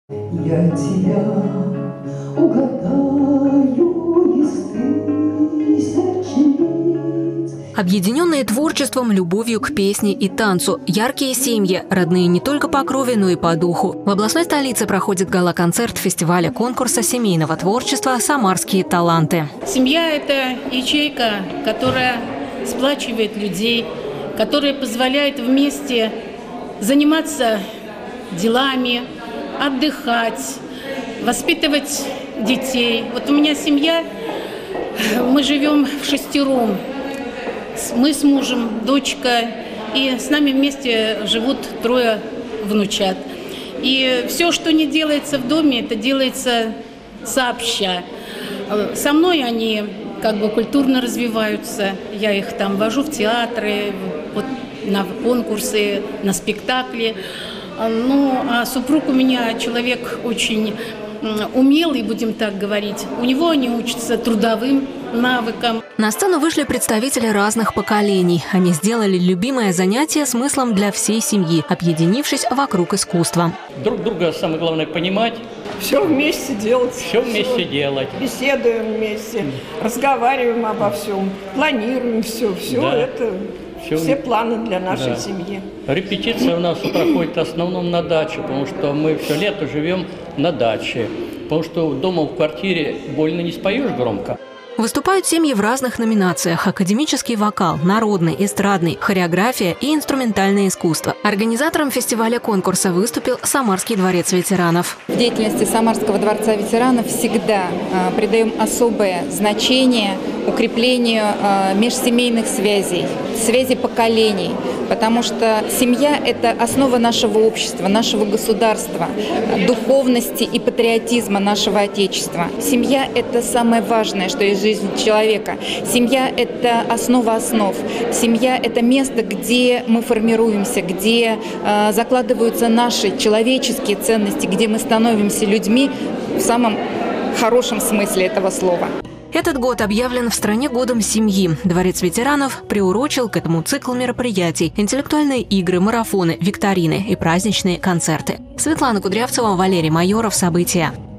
Я тебя угадаю из тысячниц. Объединенные творчеством, любовью к песне и танцу. Яркие семьи, родные не только по крови, но и по духу. В областной столице проходит гала-концерт фестиваля конкурса семейного творчества «Самарские таланты». Семья – это ячейка, которая сплачивает людей, которая позволяет вместе заниматься делами, отдыхать, воспитывать детей. Вот у меня семья, мы живем вшестером. Мы с мужем, дочка, и с нами вместе живут 3 внучат. И все, что не делается в доме, это делается сообща. Со мной они как бы культурно развиваются. Я их там вожу в театры, вот, на конкурсы, на спектакли. Ну, а супруг у меня человек очень умелый, будем так говорить. У него они учатся трудовым навыкам. На сцену вышли представители разных поколений. Они сделали любимое занятие смыслом для всей семьи, объединившись вокруг искусства. Друг друга самое главное понимать. Все вместе делать. Все вместе делать. Беседуем вместе, разговариваем обо всем, планируем все. Да. Это все планы для нашей семьи. Репетиция у нас проходит в основном на даче, потому что мы все лето живем на даче. Потому что дома в квартире больно не споешь громко. Выступают семьи в разных номинациях: академический вокал, народный, эстрадный, хореография и инструментальное искусство. Организатором фестиваля конкурса выступил Самарский дворец ветеранов. В деятельности Самарского дворца ветеранов всегда придаем особое значение укреплению межсемейных связей, связи поколений, потому что семья – это основа нашего общества, нашего государства, духовности и патриотизма нашего Отечества. Семья – это самое важное, что есть в жизни человека. Семья – это основа основ. Семья – это место, где мы формируемся, где закладываются наши человеческие ценности, где мы становимся людьми в самом хорошем смысле этого слова. Этот год объявлен в стране годом семьи. Дворец ветеранов приурочил к этому цикл мероприятий: интеллектуальные игры, марафоны, викторины и праздничные концерты. Светлана Кудрявцева, Валерий Майоров. События.